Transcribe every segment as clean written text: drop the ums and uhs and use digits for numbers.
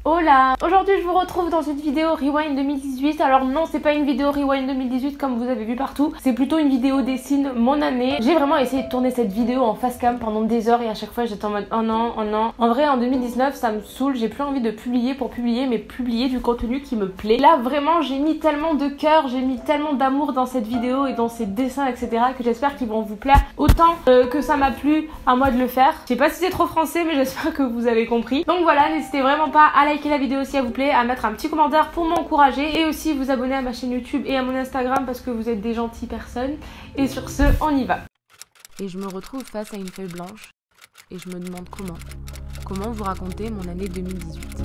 Hola! Aujourd'hui je vous retrouve dans une vidéo Rewind 2018. Alors non, c'est pas une vidéo Rewind 2018 comme vous avez vu partout, c'est plutôt une vidéo dessine mon année. J'ai vraiment essayé de tourner cette vidéo en face cam pendant des heures et à chaque fois j'étais en mode oh non, oh non. En vrai en 2019 ça me saoule, j'ai plus envie de publier pour publier mais publier du contenu qui me plaît. Là vraiment j'ai mis tellement de cœur, j'ai mis tellement d'amour dans cette vidéo et dans ces dessins etc que j'espère qu'ils vont vous plaire autant que ça m'a plu à moi de le faire. Je sais pas si c'est trop français mais j'espère que vous avez compris. Donc voilà, n'hésitez vraiment pas à liker la vidéo si elle vous plaît, à mettre un petit commentaire pour m'encourager et aussi vous abonner à ma chaîne YouTube et à mon Instagram parce que vous êtes des gentilles personnes. Et sur ce, on y va. Et je me retrouve face à une feuille blanche et je me demande comment vous raconter mon année 2018.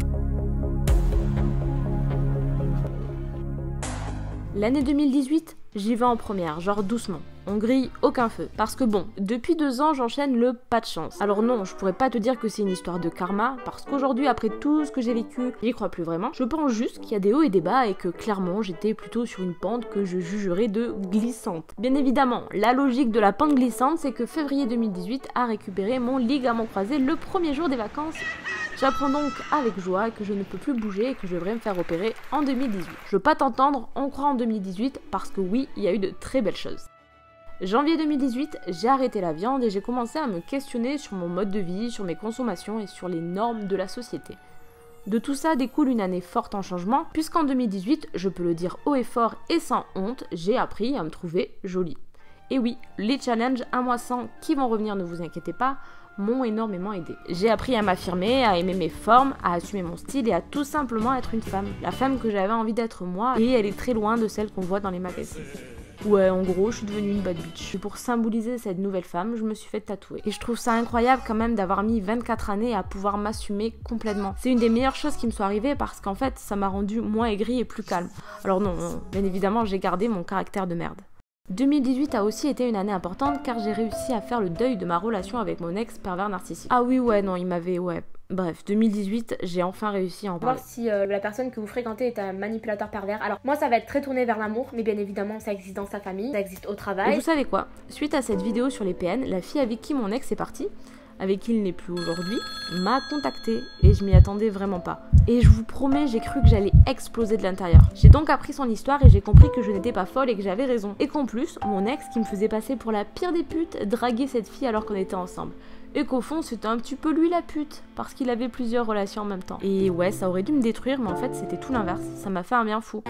L'année 2018, j'y vais en première, genre doucement. On grille aucun feu. Parce que bon, depuis 2 ans, j'enchaîne le pas de chance. Alors non, je pourrais pas te dire que c'est une histoire de karma, parce qu'aujourd'hui, après tout ce que j'ai vécu, j'y crois plus vraiment. Je pense juste qu'il y a des hauts et des bas et que clairement, j'étais plutôt sur une pente que je jugerais de glissante. Bien évidemment, la logique de la pente glissante, c'est que février 2018 a récupéré mon ligament croisé le premier jour des vacances. J'apprends donc avec joie que je ne peux plus bouger et que je devrais me faire opérer en 2018. Je veux pas t'entendre, on croit en 2018 parce que oui, il y a eu de très belles choses. Janvier 2018, j'ai arrêté la viande et j'ai commencé à me questionner sur mon mode de vie, sur mes consommations et sur les normes de la société. De tout ça découle une année forte en changement, puisqu'en 2018, je peux le dire haut et fort et sans honte, j'ai appris à me trouver jolie. Et oui, les challenges 1 mois sans qui vont revenir, ne vous inquiétez pas, m'ont énormément aidé. J'ai appris à m'affirmer, à aimer mes formes, à assumer mon style et à tout simplement être une femme. La femme que j'avais envie d'être moi, et elle est très loin de celle qu'on voit dans les magazines. Ouais, en gros, je suis devenue une bad bitch. Et pour symboliser cette nouvelle femme, je me suis fait tatouer. Et je trouve ça incroyable quand même d'avoir mis 24 années à pouvoir m'assumer complètement. C'est une des meilleures choses qui me soit arrivée parce qu'en fait, ça m'a rendue moins aigrie et plus calme. Alors non, bien évidemment, j'ai gardé mon caractère de merde. 2018 a aussi été une année importante car j'ai réussi à faire le deuil de ma relation avec mon ex pervers narcissique. Ah oui, ouais, non, il m'avait... ouais... Bref, 2018, j'ai enfin réussi à en parler. Voir si la personne que vous fréquentez est un manipulateur pervers. Alors moi ça va être très tourné vers l'amour, mais bien évidemment ça existe dans sa famille, ça existe au travail. Et vous savez quoi? Suite à cette vidéo sur les PN, la fille avec qui mon ex est parti, avec qui il n'est plus aujourd'hui, m'a contactée et je m'y attendais vraiment pas. Et je vous promets, j'ai cru que j'allais exploser de l'intérieur. J'ai donc appris son histoire et j'ai compris que je n'étais pas folle et que j'avais raison. Et qu'en plus, mon ex qui me faisait passer pour la pire des putes draguait cette fille alors qu'on était ensemble. Et qu'au fond c'était un petit peu lui la pute, parce qu'il avait plusieurs relations en même temps. Et ouais, ça aurait dû me détruire, mais en fait c'était tout l'inverse, ça m'a fait un bien fou.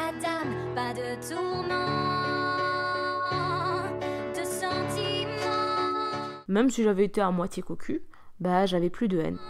Même si j'avais été à moitié cocu, bah j'avais plus de haine.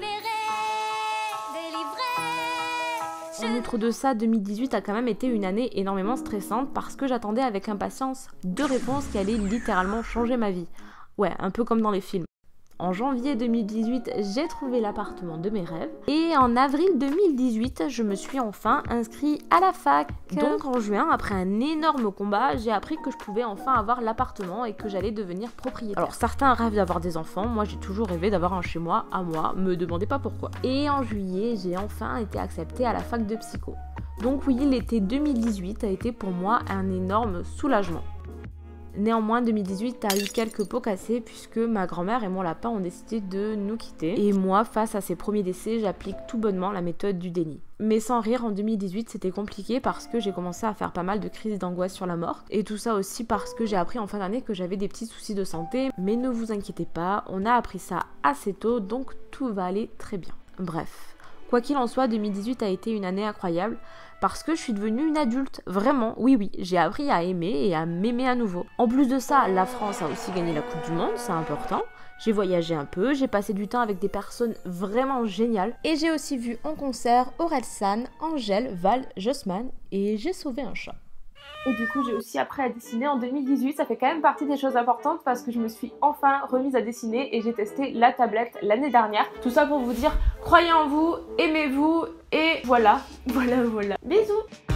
En outre de ça, 2018 a quand même été une année énormément stressante parce que j'attendais avec impatience 2 réponses qui allaient littéralement changer ma vie. Ouais, un peu comme dans les films. En janvier 2018, j'ai trouvé l'appartement de mes rêves. Et en avril 2018, je me suis enfin inscrite à la fac. Donc en juin, après un énorme combat, j'ai appris que je pouvais enfin avoir l'appartement et que j'allais devenir propriétaire. Alors certains rêvent d'avoir des enfants, moi j'ai toujours rêvé d'avoir un chez moi, à moi, me demandez pas pourquoi. Et en juillet, j'ai enfin été acceptée à la fac de psycho. Donc oui, l'été 2018 a été pour moi un énorme soulagement. Néanmoins, 2018 a eu quelques pots cassés puisque ma grand-mère et mon lapin ont décidé de nous quitter. Et moi, face à ces premiers décès, j'applique tout bonnement la méthode du déni. Mais sans rire, en 2018, c'était compliqué parce que j'ai commencé à faire pas mal de crises d'angoisse sur la mort. Et tout ça aussi parce que j'ai appris en fin d'année que j'avais des petits soucis de santé. Mais ne vous inquiétez pas, on a appris ça assez tôt, donc tout va aller très bien. Bref. Quoi qu'il en soit, 2018 a été une année incroyable parce que je suis devenue une adulte. Vraiment, oui, j'ai appris à aimer et à m'aimer à nouveau. En plus de ça, la France a aussi gagné la Coupe du Monde, c'est important. J'ai voyagé un peu, j'ai passé du temps avec des personnes vraiment géniales. Et j'ai aussi vu en concert Orelsan, Angèle, Val, Jossman et j'ai sauvé un chat. Et du coup, j'ai aussi appris à dessiner en 2018. Ça fait quand même partie des choses importantes parce que je me suis enfin remise à dessiner et j'ai testé la tablette l'année dernière. Tout ça pour vous dire, croyez en vous, aimez-vous et voilà. Bisous.